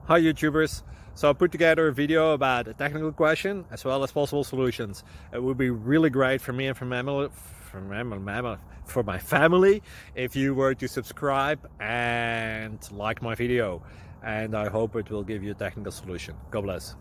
Hi YouTubers! So I put together a video about a technical question as well as possible solutions. It would be really great for me and for my family if you were to subscribe and like my video, and I hope it will give you a technical solution. God bless.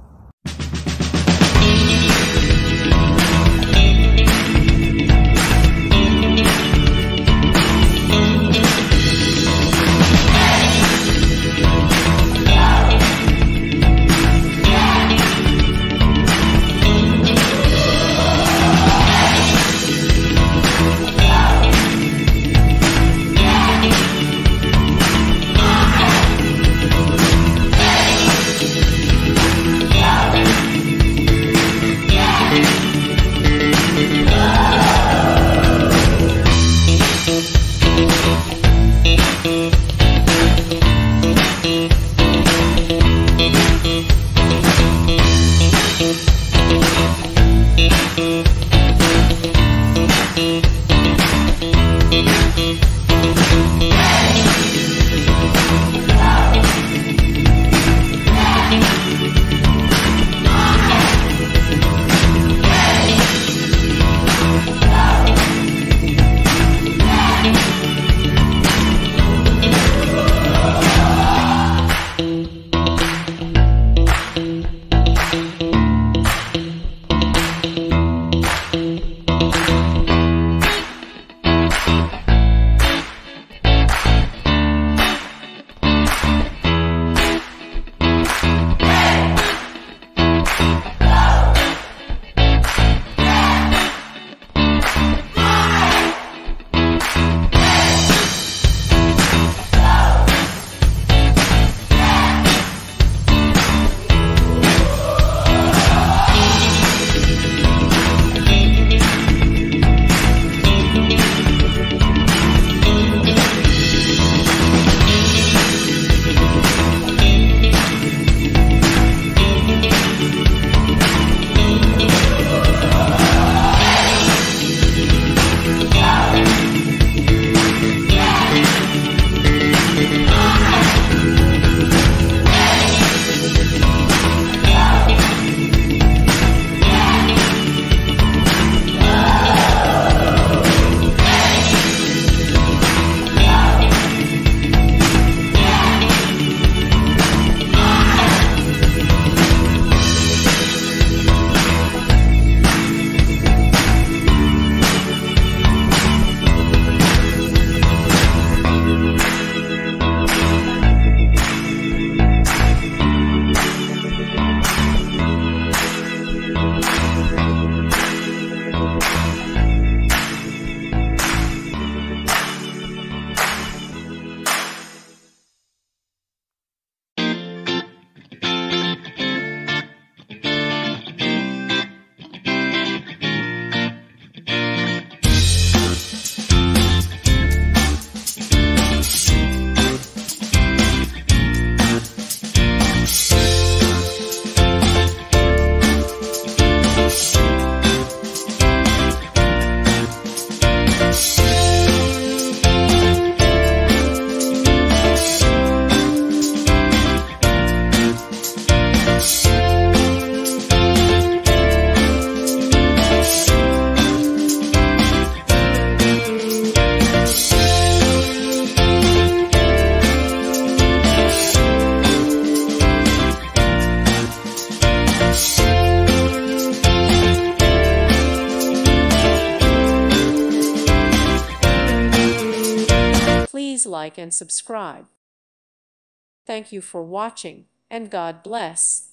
Please like and subscribe. Thank you for watching, and God bless.